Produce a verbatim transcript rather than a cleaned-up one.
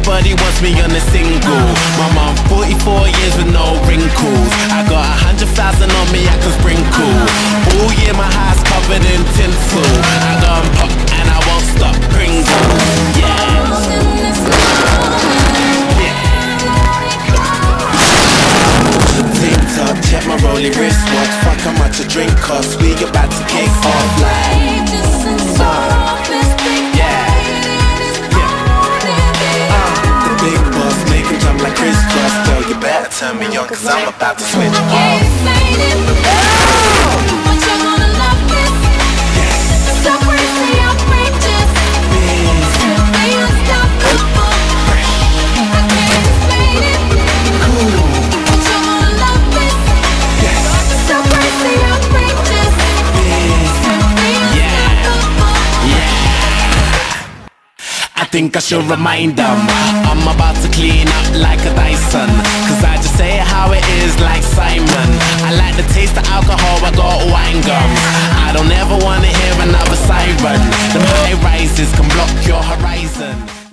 everybody wants me on a single. My mom, forty-four years with no wrinkles. I got a hundred thousand on me, I can sprinkle. All year my house covered in tinsel. I go and pop and I won't stop. Pringles, yeah. Tick-tock, check my rolling wristwatch. Fuck how much a drink costs. We about to kick off like uh, yeah, yeah. Uh, the big boss make him jump like crisscross. Girl, you better turn me on, cause I'm about to switch off. I think I should remind them I'm about to clean up like a Dyson, cause I just say it how it is like Simon. I like the taste of alcohol, I got wine gums. I don't ever wanna hear another siren. Them high rises can block your horizon.